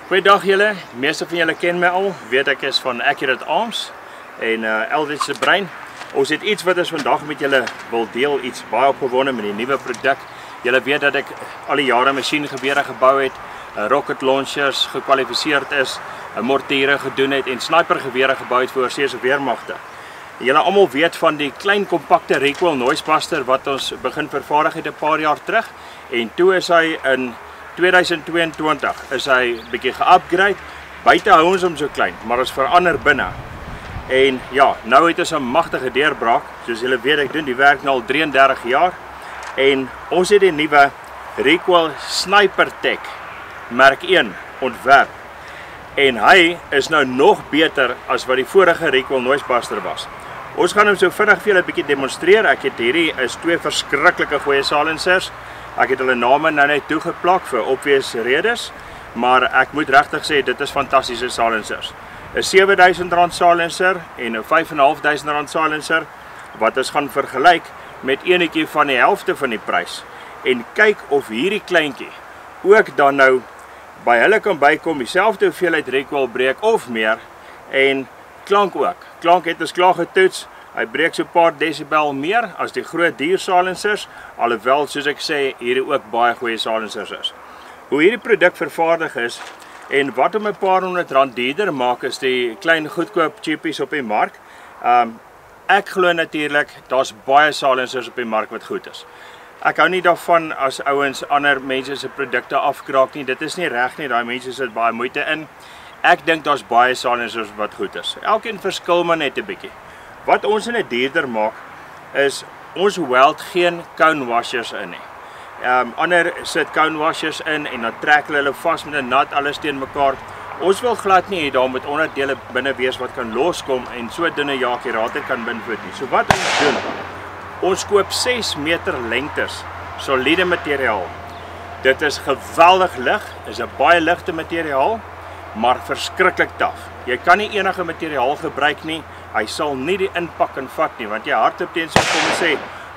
Goeiedag julle, meeste van julle ken my al, weet ek is van Accurate Arms en Eldridge se brein. Ons het iets wat ons vandag met julle wil deel, iets baie opgewonde met die nuwe produk. Julle weet dat ek al die jare masjiengewere gebou het, rocket launchers gekwalifiseerd is, mortiere gedoen het en snipergewere gebou het vir oorsee se weermagte. Julle almal weet van die klein kompakte Recoil noisebuster wat ons begin vervaardig het 'n paar jaar terug en toe is hy in 2022 is hy bietjie ge-upgrade. Buite hou ons hom so klein, maar ons verander binne. En ja, nou het ons 'n magtige deurbraak. Soos julle weet, ek doen die werk nou al 33 jaar en ons het die nuwe Recoil Sniper Tech merk 1 ontwerp. En hy is nou nog beter as wat die vorige Recoil noisebuster was. Ons gaan hom so vinnig vir julle 'n bietjie demonstreer. Ek het hierdie is twee verskriklike goeie silencers. Ek het hulle name nou net toegeplak vir obvious redes, maar ek moet regtig sê dit is fantastiese silencers. 'n R7000 silencer en 'n R5500 silencer wat ons gaan vergelyk met enetjie van die helfte van die prys en kyk of hierdie kleintjie ook dan nou by hulle kan bykom dieselfde hoeveelheid recoil breek of meer en klank ook. Klank het ons klaar getoets. Hy breek so 'n paar desibel meer as die groot duur silencers, alhoewel soos ek sê hierdie ook baie goeie silencers is. Hoe hierdie produk vervaardig is en wat om 'n paar R100 duurder maak is die klein goedkoop cheapies op die mark. Ek glo natuurlik daar's baie silencers op die mark wat goed is. Ek hou nie daarvan as ouens ander mense se produkte afkraak nie. Dit is nie reg nie, daai mense sit baie moeite in. Ek dink daar's baie silencers wat goed is. Elkeen verskil maar net 'n bietjie. Wat ons in 'n duurder maak is ons weld geen cone washers in nie. Ander sit cone washers in en dan trek hulle vas met 'n nat alles teen mekaar. Ons wil glad nie hê daar moet onderdele binne wees wat kan loskom en so dunne jaakerater kan binvoet nie. So wat ons doen, ons koop 6 meter lengtes soliede materiaal. Dit is geweldig lig, is 'n baie ligte materiaal, maar verskriklik taaf. Jy kan nie enige materiaal gebruik nie. Hy sal nie die inpak en vat nie, want jy hardloop teen so kom ons sê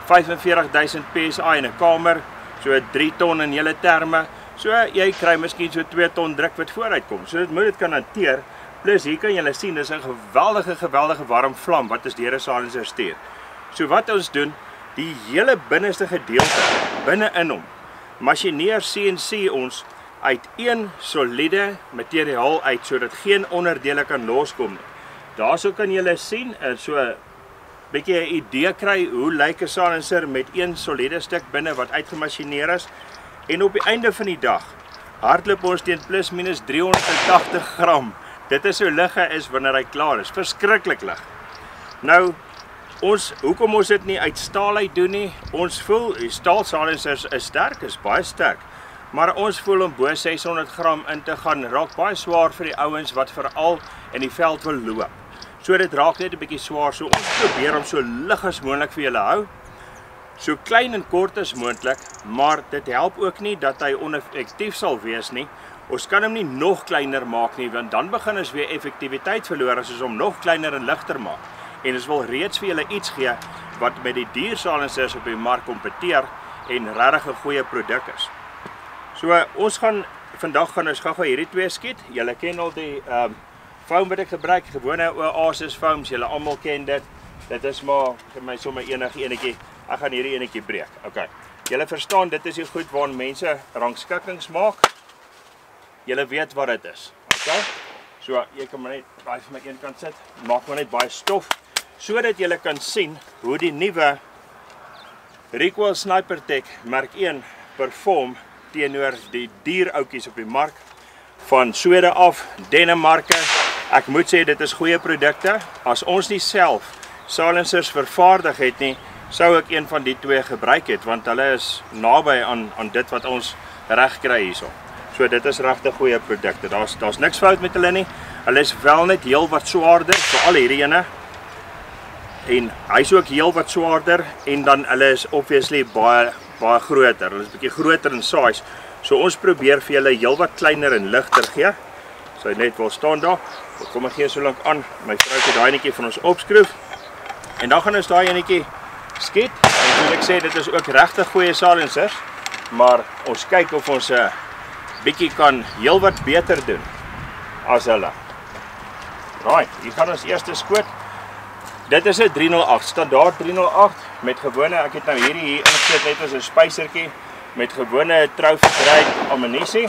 45000 PSI in 'n kamer, so 3 ton in hele terme. So jy kry miskien so 2 ton druk wat vooruit kom. So dit moet dit kan hanteer. Plus hier kan julle sien dis 'n geweldige warm vlam wat ons deur 'n silencer stuur. So wat ons doen, die hele binneste gedeelte binne in hom masjineer CNC ons uit een soliede materiaal uit sodat geen onderdele kan loskom nie. Daarso kan julle sien en so 'n bietjie 'n idee kry hoe lyk 'n silencer met een soliede stuk binne wat uitgemachineer is. En op die einde van die dag hardloop ons teen plus minus 380 gram. Dit is hoe lig hy is wanneer hy klaar is. Verskriklik lig. Nou hoekom ons dit nie uit staal uit doen nie? Ons voel die staal silencers is sterk, is baie sterk. Maar ons voel om bo 600 gram in te gaan raak baie swaar vir die ouens wat veral in die veld wil loop. So dit raak net 'n bietjie swaar. So ons probeer om so lig as moontlik vir julle hou. So klein en kort as moontlik, maar dit help ook nie dat hy oneffektief sal wees nie. Ons kan hom nie nog kleiner maak nie, want dan begin ons weer effektiwiteit verloor as ons hom nog kleiner en ligter maak. En ons wil reeds vir julle iets gee wat met die duur silencers op die mark kompeteer en regtig 'n goeie produk is. So vandag gaan ons gou hierdie twee skiet. Julle ken al die foam wat ek gebruik, gewone Oasis foams, julle almal ken dit. Dit is maar vir my sommer enige enetjie. Ek gaan hierdie enetjie breek. Okay. Julle verstaan, dit is die goed waarin mense rangskikkings maak. Julle weet wat dit is. Okay? So jy kan maar net daai vir my een kant sit. Maak maar net baie stof sodat julle kan sien hoe die nuwe Recoil Sniper Tech merk 1 perform teenoor die duur outjies op die mark van Swede af, Denemarke. Ek moet sê dit is goeie produkte. As ons nie self silencers vervaardig het nie, sou ek een van die twee gebruik het want hulle is naby aan dit wat ons reg kry hierso. So dit is regtig goeie produkte. Daar's niks fout met hulle nie. Hulle is wel net heel wat swaarder, veral hierdie ene. En hy's ook heel wat swaarder en dan hulle is obviously baie groter. Hulle is bietjie groter in size. So ons probeer vir julle heel wat kleiner en ligter gee. So hy net wil staan daar. Kom ek gee so lank aan. My vrou het daai netjie van ons opskroef. En dan gaan ons daai enetjie skiet. En soos ek sê, dit is ook regtig goeie silencers, maar ons kyk of ons bietjie kan heel wat beter doen as hulle. Right, hier gaan ons eerste skoot. Dit is 'n 308, standaard 308 met gewone, ek het nou hierdie hier ingesit net as 'n spysertjie met gewone trophy-grade ammunisie.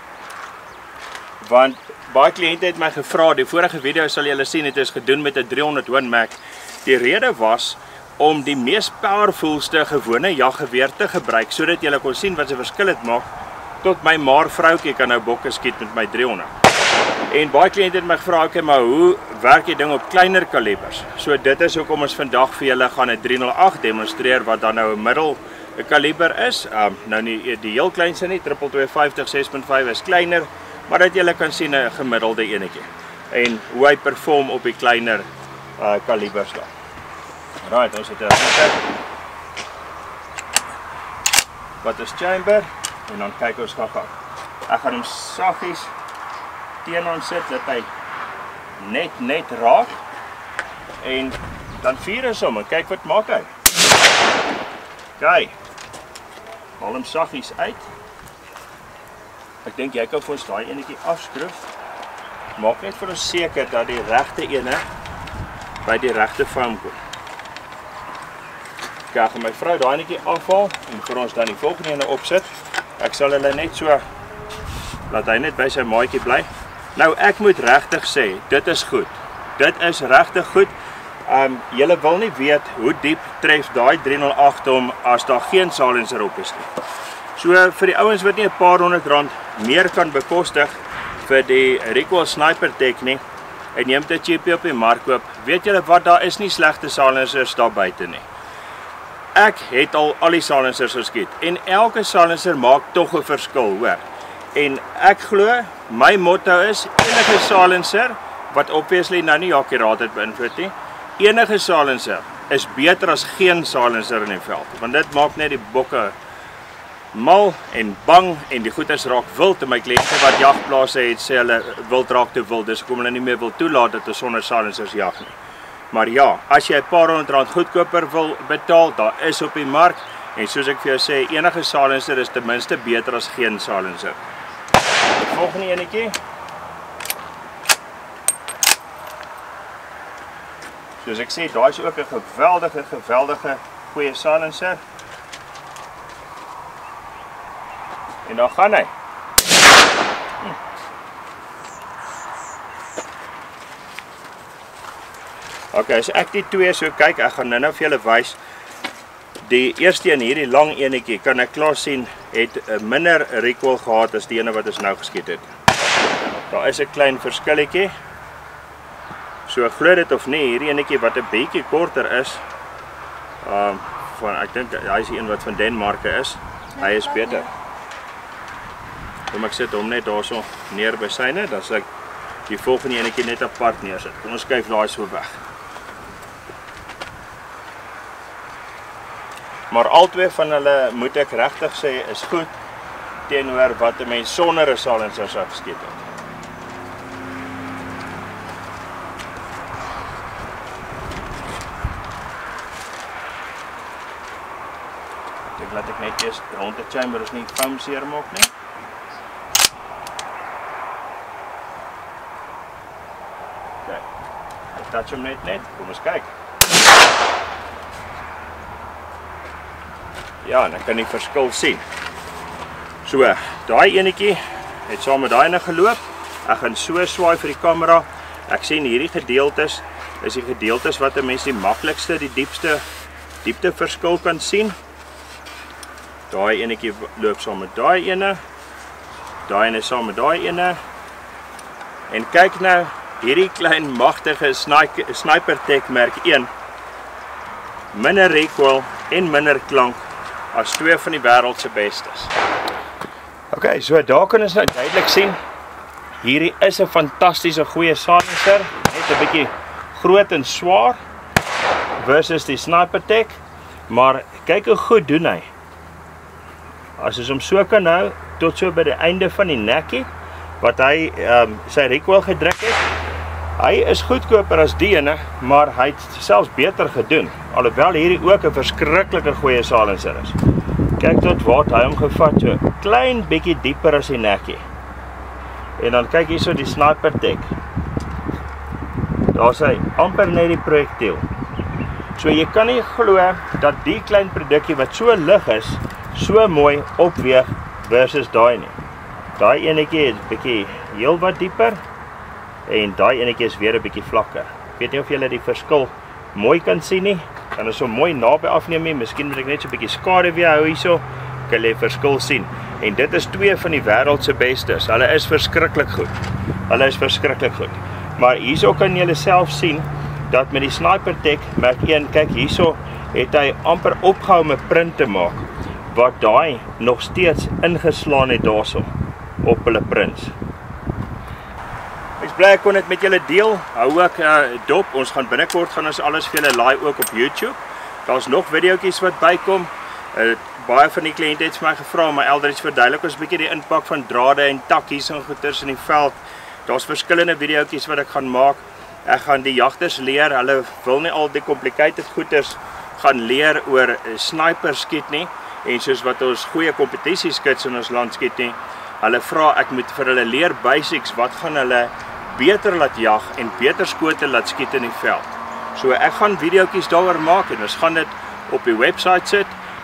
Want baie kliënte het my gevra, die vorige video sal julle sien, het is gedoen met 'n 300 Win Mag. Die rede was om die mees powerfulste gewone jaggeweer te gebruik, sodat julle kon sien wat 'n verskil dit maak, tot my maar vroukie kan nou bokke skiet met my 300. En baie kliënte het my gevra, okay, maar hoe werk die ding op kleiner kalibers? So dit is hoekom ons vandag vir julle gaan 'n 308 demonstreer, wat dan nou 'n middel kaliber is. Nou nie die heel kleinste nie, 2250 6.5 is kleiner, maar dat julle kan sien 'n gemiddelde enetjie. En hoe hy perform op die kleiner kalibers dan. Right, ons het 'n wat is chamber, en dan kyk ons gou-gou. Ek gaan hom saggies teenoor sit, dat hy net raak, en dan vier ons hom, en kyk wat maak hy. Kyk, haal hom saggies uit. Ek dink jy kan vir ons daai enetjie afskroef. Maak net vir ons seker dat die regte ene by die regte vorm kom. Ek gaan my vrou daai enetjie afhaal, en vir ons dan die volgende ene opsit. Ek sal hulle net so, laat hy net by sy maatjie bly. Nou ek moet regtig sê, dit is goed. Dit is regtig goed. Julle wil nie weet hoe diep tref daai 308 hom as daar geen silencer op is nie. So vir die ouens wat nie 'n paar R100 meer kan bekostig vir die Recoil Sniper Tech nie, en neem dit cheapie op die mark koop, weet julle wat, daar is nie slegte silencers daar buite nie. Ek het al die silencers geskiet, en elke silencer maak tog 'n verskil, hoor. En ek glo, my motto is, enige silencer, wat obviously nou nie akkuraat het beïnvloed nie, enige silencer is beter as geen silencer in die veld, want dit maak net die bokke mal en bang, en die goeders raak wild, en my kliënte wat jagplase het, sê hulle wild raak te wild, dus kom hulle nie meer wil toelaat dat hulle sonder silencers jag nie. Maar ja, as jy 'n paar R100 goedkoper wil betaal, daar is op die mark, en soos ek vir jou sê, enige silencer is ten minste beter as geen silencer. Die volgende enetjie. Soos ek sê, daar is ook 'n geweldige goeie silencer. En dan gaan hy. Ok, as ek die twee so kyk, ek gaan nou vir julle wys. Die eerste een, hierdie lang enetjie, kan ek klaar sien, het minder recoil gehad as die ene wat ons nou geskiet het. Daar is 'n klein verskilletjie. So glo dit of nie, hierdie enetjie wat 'n bietjie korter is, ek dink hy is die een wat van Denemarke is, hy is beter. Kom ek sit hom net daarso neer by syne, dan sal ek die volgende enetjie net apart neersit. Kom ons skuif daai so weg. Maar albei van hulle, moet ek regtig sê, is goed teenoor wat 'n mens sonder 'n silencer sou geskiet het. Ek laat ek net eers rond die chamber is nie foam seer maak nie. Okay. Ek touch hom net, kom ons kyk. Ja, en ek kan die verskil sien. So, daai enetjie het saam met daai ene geloop. Ek gaan so swaai vir die kamera. Ek sien hierdie gedeeltes is die gedeeltes wat 'n mens die maklikste, die diepte verskil kan sien. Daai enetjie loop saam met daai ene saam met daai ene. En kyk nou, hierdie klein magtige Sniper Tech Merk 1, minder recoil en minder klank as twee van die wêreld se bestes. Ok, so daar kan ons nou duidelik sien, hierdie is 'n fantastiese goeie silencer, net 'n bietjie groot en swaar versus die Sniper Tech, maar kyk hoe goed doen hy. As ons hom so kan hou, tot so by die einde van die nekkie, wat hy sy recoil gedruk het, hy is goedkoper as die ene, maar hy het selfs beter gedoen, alhoewel hierdie ook 'n verskriklike goeie silencer is. Kyk tot waar hy hom gevat, so klein bietjie dieper as die nekkie. En dan kyk hierso die sniper tech. Daar's hy, amper net die projektiel. So jy kan nie glo dat die klein produkkie wat so lig is, so mooi opweeg versus daai nie. Daai enetjie is bietjie heel wat dieper en daai enetjie is weer 'n bietjie vlakker. Ek weet nie of julle die verskil mooi kan sien nie. Kan ons so mooi naby afneem nie. Miskien moet ek net so 'n bietjie skaduwee hou hierso. Kan jy verskil sien. En dit is twee van die wêreld se bestes. Hulle is verskriklik goed. Hulle is verskriklik goed. Maar hierso kan julle self sien dat met die sniper tech Mark 1, kyk hierso het hy amper opgehou om 'n print te maak wat daai nog steeds ingeslaan het daarso op hulle prints. Ek's bly ek kon dit met julle deel. Hou ook dop. Ons gaan binnekort ons alles vir julle laai ook op YouTube. Daar's nog videoetjies wat bykom. Baie van die kliënte het vir my gevra om my Eldridge verduidelik ons 'n bietjie die impak van drade en takkies en goeters in die veld. Daar's verskillende videoetjies wat ek gaan maak. Ek gaan die jagters leer. Hulle wil nie al die complicated goeters gaan leer oor sniper skiet nie en soos wat ons goeie kompetisie skits in ons land skiet nie. Hulle vra ek moet vir hulle leer basics wat gaan hulle beter laat jag en beter skote laat skiet in die veld. So ek gaan videoetjies daaroor maak en ons gaan dit op die webwerf sit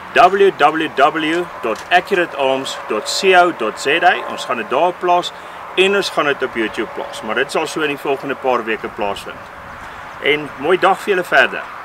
www.accuratearms.co.za. Ons gaan dit daar plaas en ons gaan dit op YouTube plaas, maar dit sal so in die volgende paar weke plaasvind. En mooi dag vir julle verder.